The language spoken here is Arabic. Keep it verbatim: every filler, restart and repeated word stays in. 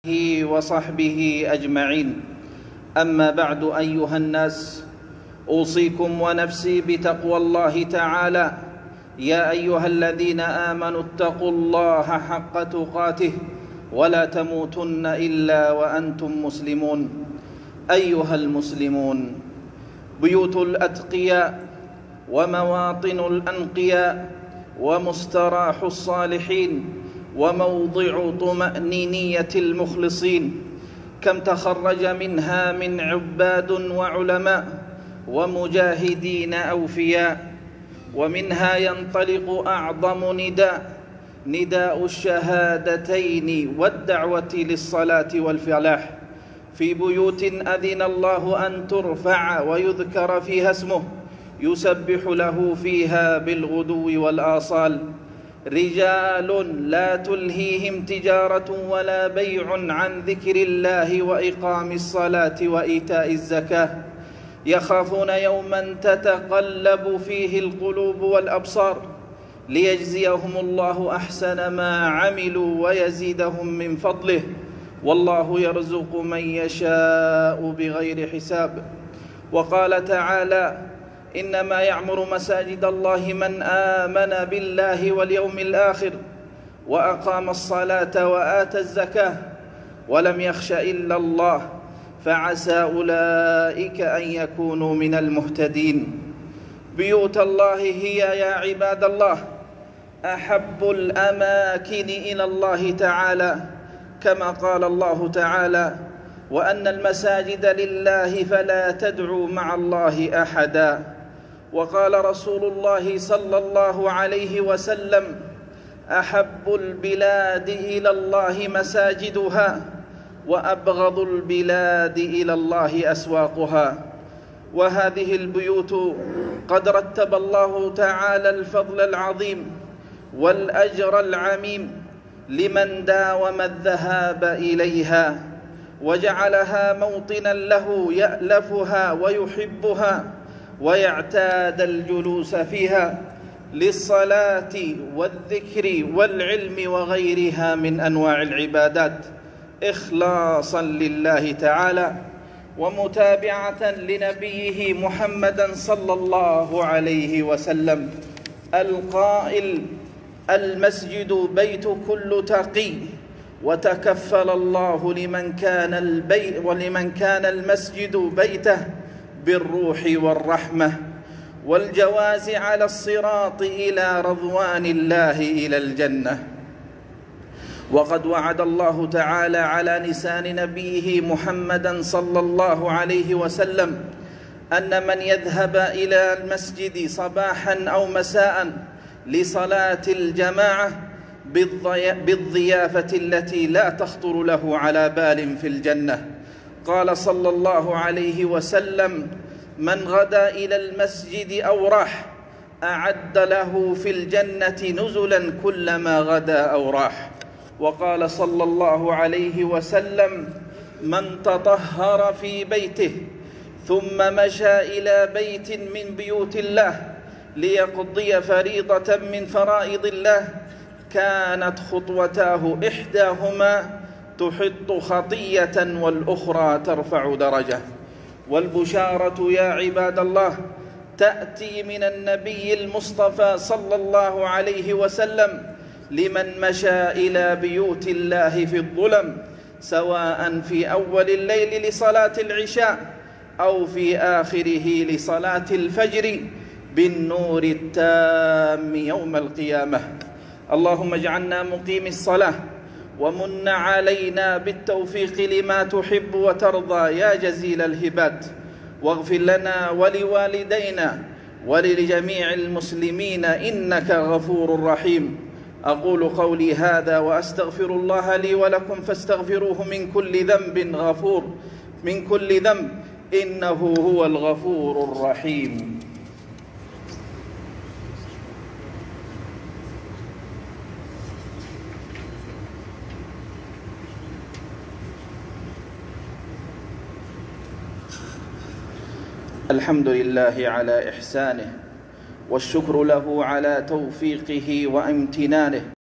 وصحبه أجمعين. أما بعد، أيها الناس، أوصيكم ونفسي بتقوى الله تعالى. يا أيها الذين آمنوا اتقوا الله حق تقاته ولا تموتن إلا وأنتم مسلمون. أيها المسلمون، بيوت الأتقياء ومواطن الأنقياء ومستراح الصالحين وموضع طمأنينية المخلصين، كم تخرج منها من عباد وعلماء ومجاهدين أوفياء، ومنها ينطلق أعظم نداء، نداء الشهادتين والدعوة للصلاة والفلاح، في بيوت أذن الله أن ترفع ويذكر فيها اسمه، يسبح له فيها بالغدو والآصال، رجال لا تلهيهم تجارة ولا بيع عن ذكر الله وإقام الصلاة وإيتاء الزكاة، يخافون يوما تتقلب فيه القلوب والأبصار، ليجزيهم الله أحسن ما عملوا ويزيدهم من فضله، والله يرزق من يشاء بغير حساب. وقال تعالى: إنما يعمر مساجد الله من آمن بالله واليوم الآخر وأقام الصلاة وآتى الزكاة ولم يخش إلا الله، فعسى أولئك أن يكونوا من المهتدين. بيوت الله هي يا عباد الله أحب الأماكن إلى الله تعالى، كما قال الله تعالى: وأن المساجد لله فلا تدعوا مع الله أحدا. وقال رسول الله صلى الله عليه وسلم: أحب البلاد إلى الله مساجدها وأبغض البلاد إلى الله أسواقها. وهذه البيوت قد رتب الله تعالى الفضل العظيم والأجر العميم لمن داوم الذهاب إليها، وجعلها موطنا له يألفها ويحبها ويعتاد الجلوس فيها للصلاة والذكر والعلم وغيرها من أنواع العبادات، إخلاصا لله تعالى ومتابعة لنبيه محمدا صلى الله عليه وسلم القائل: المسجد بيت كل تقي، وتكفل الله لمن كان البيت ولمن كان المسجد بيته بالروح والرحمة والجواز على الصراط إلى رضوان الله إلى الجنة. وقد وعد الله تعالى على لسان نبيه محمدا صلى الله عليه وسلم أن من يذهب إلى المسجد صباحا أو مساء لصلاة الجماعة بالضيافة التي لا تخطر له على بال في الجنة. قال صلى الله عليه وسلم: من غدا إلى المسجد أو راح أعد له في الجنة نزلا كلما غدا أو راح. وقال صلى الله عليه وسلم: من تطهر في بيته ثم مشى إلى بيت من بيوت الله ليقضي فريضة من فرائض الله كانت خطوتاه إحداهما تحط خطية والأخرى ترفع درجة. والبشارة يا عباد الله تأتي من النبي المصطفى صلى الله عليه وسلم لمن مشى إلى بيوت الله في الظلم، سواء في أول الليل لصلاة العشاء أو في آخره لصلاة الفجر، بالنور التام يوم القيامة. اللهم اجعلنا مقيم الصلاة ومن علينا بالتوفيق لما تحب وترضى يا جزيل الهبات، واغفر لنا ولوالدينا ولجميع المسلمين إنك غفور رحيم. أقول قولي هذا وأستغفر الله لي ولكم فاستغفروه من كل ذنب غفور من كل ذنب إنه هو الغفور الرحيم. الحمد لله على إحسانه، والشكر له على توفيقه وامتنانه.